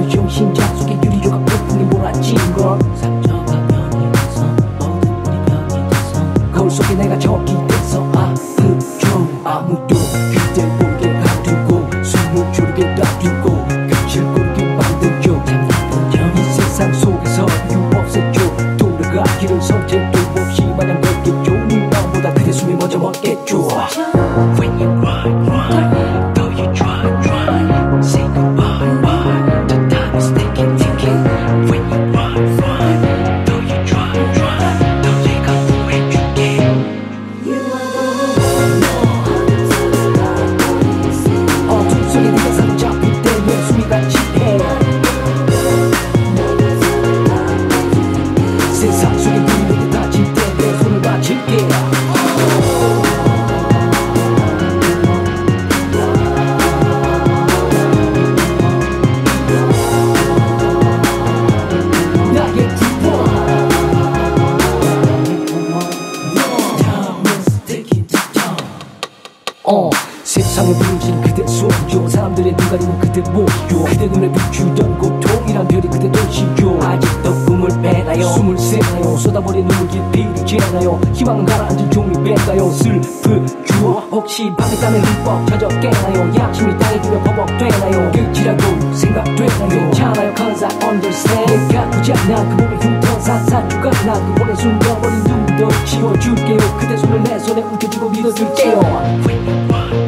좀 심장 속에 유리조각 폭풍이 몰아친걸 상처가 변이 돼서 모든 우리 병이 돼서 거울 속에 내가 적이 돼서 아프죠. 아무도 그댈 모르게 가두고 숨을 조르게 놔두고 끝을 고르게 만들죠. 이 세상 속에서 이유 없었죠. 돌아가기를 선택도 없이 마냥 걷겠죠. 네 마음보다 그대 숨이 먼저 멎겠죠. When you cry, though you try, say goodbye, the time is ticking. When you cry, though you try, 더 내가 구해줄게. 어둠 속에 네가 사로잡힐 때 내 숨이 같이 해. 세상 속에 네가 다칠 때 내 손을 맞출게. 세상에 부러진 그대 손조 사람들의 눈가리는 그대 모시죠. 그대 눈에 비추던 고통이란 별이 그대 도시죠. 아직도 꿈을 빼나요? 숨을 새나요? 쏟아버린 눈물 깊이를 재나요? 희망은 가라앉은 종이 뺀가요? 슬프죠. 혹시 밤에 땀에 흠뻑 젖어 깨나요? 양심이 땅에 두면 버벅되나요? 끝이라고 생각되나요? 괜찮아요 cause I understand. 내가 굳이 않아 그 몸에 훑어 산산주까지 나 그 오래 숨겨버린 눈도 지워줄게요. 그대 손을 내 손에 움켜쥐고 믿어줄게요. When you cry